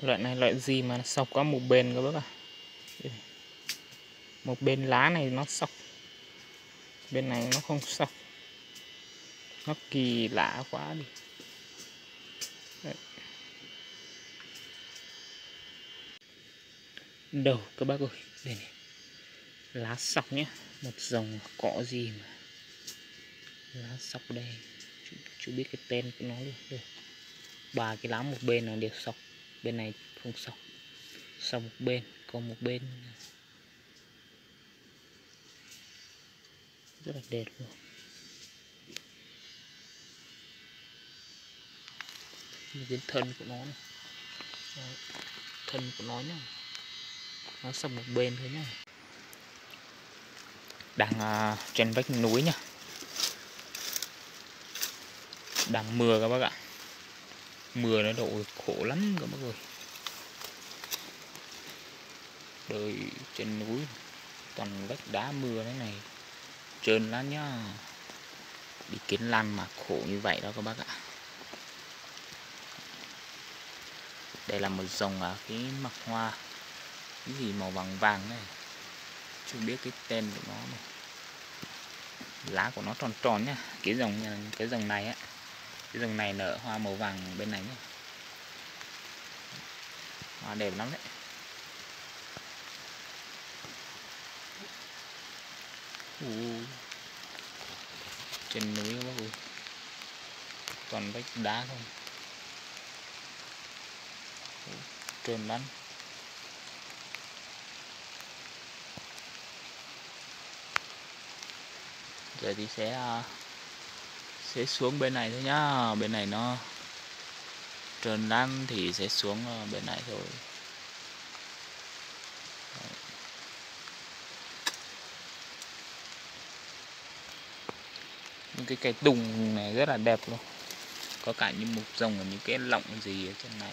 Loại này loại gì mà nó sọc có một bên các bác ạ. Một bên lá này nó sọc, bên này nó không sọc, nó kỳ lạ quá đi. Đấy. Đâu các bác ơi, đây này, lá sọc nhé, một dòng cỏ gì mà lá sọc đây, chưa biết cái tên của nó luôn. Đây. 3 cái lá một bên là đều sọc, bên này không sọc, sọc một bên, còn một bên rất là đẹp luôn. Cái thân của nó này. Thân của nó nhá, nó sọc một bên thôi nhá. Đang trên vách núi nhá, đang mưa các bác ạ, mưa nó đổ khổ lắm các bác ơi. Đời trên núi toàn vách đá mưa thế này trơn lắm nhá, đi kiến lan mà khổ như vậy đó các bác ạ. Đây là một dòng cái mặt hoa cái gì màu vàng vàng này, chưa biết cái tên của nó này. Lá của nó tròn tròn nhá, cái dòng này á, cái dòng này nở hoa màu vàng bên này nhá, hoa đẹp lắm đấy. Trên núi các bác ơi, toàn vách đá không, trơn lắm. Giờ thì sẽ xuống bên này thôi nhá, bên này nó trơn lắm thì sẽ xuống bên này thôi. Những cái cây tùng này rất là đẹp luôn, có cả những một dòng ở những cái lọng gì ở trên này.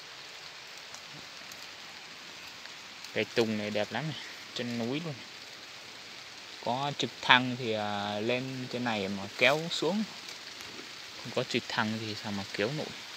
Cây tùng này đẹp lắm này, trên núi luôn. Có trực thăng thì lên trên này mà kéo xuống, không có trực thăng thì sao mà kéo nổi.